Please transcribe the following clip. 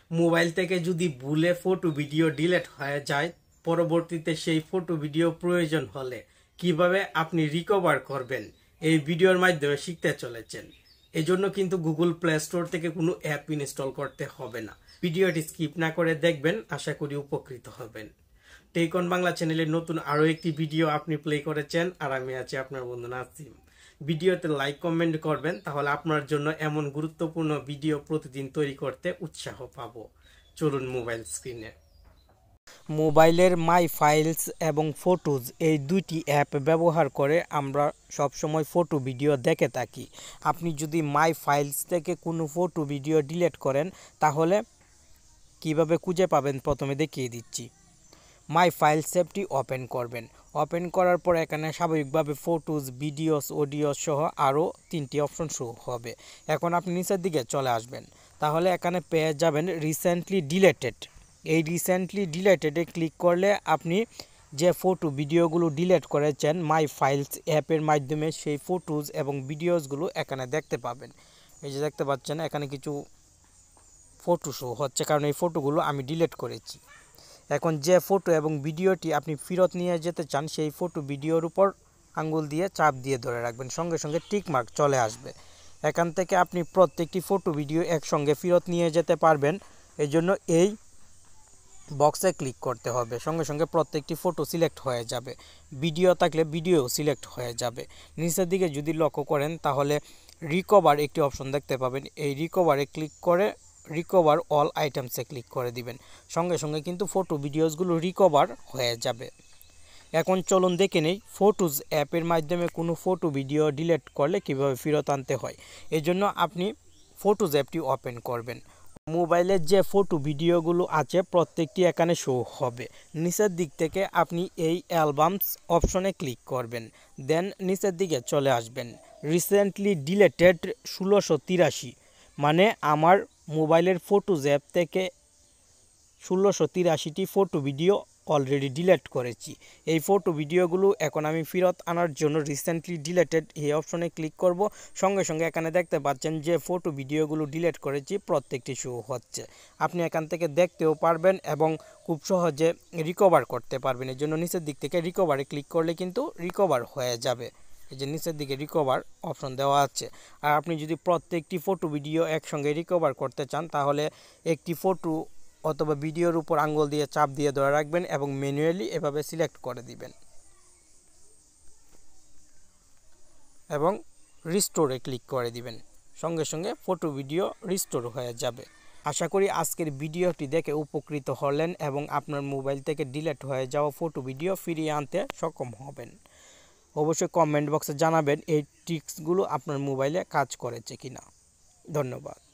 Mobile থেকে যদি ভুলে ফটো ভিডিও ডিলিট হয়ে যায়, পরবর্তীতে সেই ফটো ভিডিও প্রয়োজন হলে কিভাবে আপনি রিকভার করবেন এই ভিডিওর মাধ্যমে শিখতে চলেছেন। এজন্য কিন্তু গুগল প্লে স্টোর থেকে কোনো অ্যাপ ইনস্টল করতে হবে না। ভিডিওটি স্কিপ না করে দেখবেন, আশা করি উপকৃত হবেন। টেক অন বাংলা চ্যানেলের নতুন আরো একটি ভিডিও আপনি প্লে করেছেন, আর আমি আছি আপনার বন্ধু নাসিম। ভিডিওতে লাইক কমেন্ট করবেন, তাহলে আপনার জন্য এমন গুরুত্বপূর্ণ ভিডিও প্রতিদিন তৈরি করতে উৎসাহ পাবো। চলুন মোবাইল স্ক্রিনে। মোবাইলের মাই ফাইলস এবং ফটোজ এই দুইটি অ্যাপ ব্যবহার করে আমরা সবসময় ফটো ভিডিও দেখে থাকি। আপনি যদি মাই ফাইলস থেকে কোনো ফটো ভিডিও ডিলিট করেন তাহলে কিভাবে খুঁজে পাবেন প্রথমে দেখিয়ে দিচ্ছি। মাই ফাইলস অ্যাপটি ওপেন করবেন। ওপেন করার পর এখানে স্বাভাবিকভাবে ফটোজ, ভিডিওস, অডিওস সহ আরও 3টি অপশন শো হবে। এখন আপনি নিচের দিকে চলে আসবেন, তাহলে এখানে পেয়ে যাবেন রিসেন্টলি ডিলেটেড। এই রিসেন্টলি ডিলেটেডে ক্লিক করলে আপনি যে ফটো ভিডিওগুলো ডিলিট করেছেন মাই ফাইলস অ্যাপের মাধ্যমে সেই ফটোজ এবং ভিডিওসগুলো এখানে দেখতে পাবেন। এই যে দেখতে পাচ্ছেন এখানে কিছু ফটো শো হচ্ছে, কারণ এই ফটোগুলো আমি ডিলিট করেছি। এখন যে ফটো এবং ভিডিওটি আপনি ফেরত নিয়ে যেতে চান সেই ফটো ভিডিওর উপর আঙ্গুল দিয়ে চাপ দিয়ে ধরে রাখবেন, সঙ্গে সঙ্গে টিক মার্ক চলে আসবে। এখান থেকে আপনি প্রত্যেকটি ফটো ভিডিও একসঙ্গে ফেরত নিয়ে যেতে পারবেন। এই জন্য এই বক্সে ক্লিক করতে হবে, সঙ্গে সঙ্গে প্রত্যেকটি ফটো সিলেক্ট হয়ে যাবে। ভিডিও থাকলে ভিডিও সিলেক্ট হয়ে যাবে। নিচের দিকে যদি লক্ষ্য করেন তাহলে রিকভার একটি অপশন দেখতে পাবেন। এই রিকভারে ক্লিক করে রিকভার অল আইটেমসে ক্লিক করে দিবেন, সঙ্গে সঙ্গে কিন্তু ফটো ভিডিওসগুলো রিকভার হয়ে যাবে। এখন চলুন দেখে নেই ফটোজ অ্যাপের মাধ্যমে কোনো ফটো ভিডিও ডিলিট করলে কিভাবে ফেরত আনতে হয়। এই জন্য আপনি ফটোজ অ্যাপটি ওপেন করবেন। মোবাইলের যে ফটো ভিডিওগুলো আছে প্রত্যেকটি এখানে শো হবে। নিচের দিক থেকে আপনি এই অ্যালবামস অপশনে ক্লিক করবেন, দেন নিচের দিকে চলে আসবেন। রিসেন্টলি ডিলেটেড 1683, মানে আমার মোবাইলের ফটোজ অ্যাপ থেকে 1683টি ফটো ভিডিও অলরেডি ডিলিট করেছি। এই ফটো ভিডিওগুলো এখন আমি ফেরত আনার জন্য রিসেন্টলি ডিলেটেড এই অপশনে ক্লিক করব। সঙ্গে সঙ্গে এখানে দেখতে পাচ্ছেন যে ফটো ভিডিওগুলো ডিলিট করেছি প্রত্যেকটি শো হচ্ছে। আপনি এখান থেকে দেখতেও পারবেন এবং খুব সহজে রিকভার করতে পারবেন। এর জন্য নিচের দিক থেকে রিকভারে ক্লিক করলে কিন্তু রিকভার হয়ে যাবে। এই যে নিচের দিকে রিকভার অপশন দেওয়া আছে। আর আপনি যদি প্রত্যেকটি ফটো ভিডিও একসঙ্গে রিকভার করতে চান তাহলে একটি ফটো অথবা ভিডিওর উপর আঙ্গুল দিয়ে চাপ দিয়ে ধরে রাখবেন এবং ম্যানুয়ালি এভাবে সিলেক্ট করে দিবেন এবং রিস্টোরে ক্লিক করে দিবেন, সঙ্গে সঙ্গে ফটো ভিডিও রিস্টোর হয়ে যাবে। আশা করি আজকের ভিডিওটি দেখে উপকৃত হলেন এবং আপনার মোবাইল থেকে ডিলিট হয়ে যাওয়া ফটো ভিডিও ফিরিয়ে আনতে সক্ষম হবেন। অবশ্যই কমেন্ট বক্সে জানাবেন এই ট্রিক্সগুলো আপনার মোবাইলে কাজ করেছে কিনা। ধন্যবাদ।